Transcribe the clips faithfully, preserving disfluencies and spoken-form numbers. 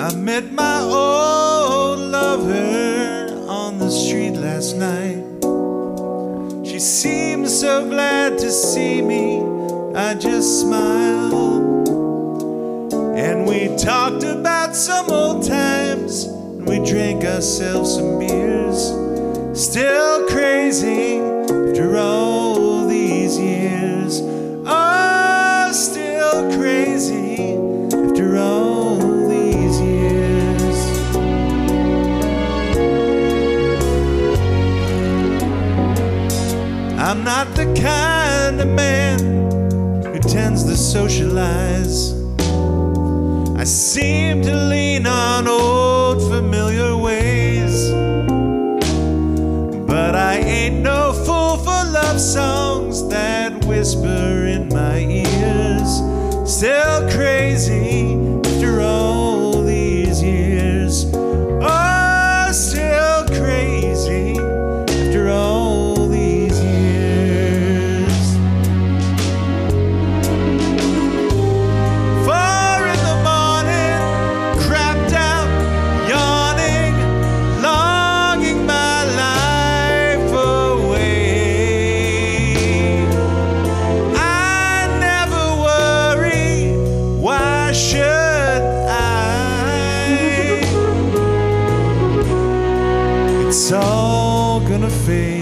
I met my old lover on the street last night. She seemed so glad to see me, I just smiled. And we talked about some old times, and we drank ourselves some beers. Still crazy after all these years. Oh, still crazy after all these years. I'm not the kind of man who tends to socialize. I seem to lean on old familiar ways, but I ain't no fool for love songs that whisper in my ears. Still crazy after all these years. Oh, still crazy after all these years. Four in the morning, crapped out, yawning, longing my life away. I never worry, why should I? It's all gonna fade.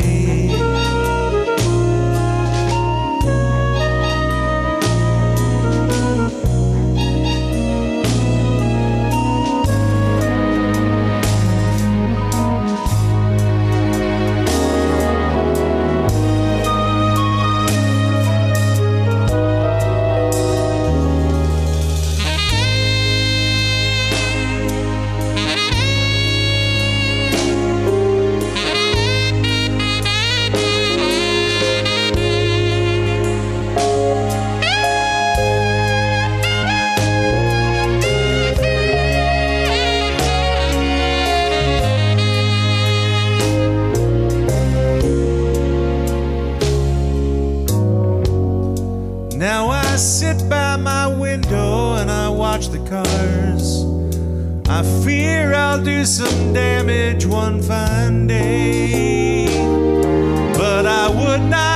Now I sit by my window and I watch the cars. I fear I'll do some damage one fine day, but I would not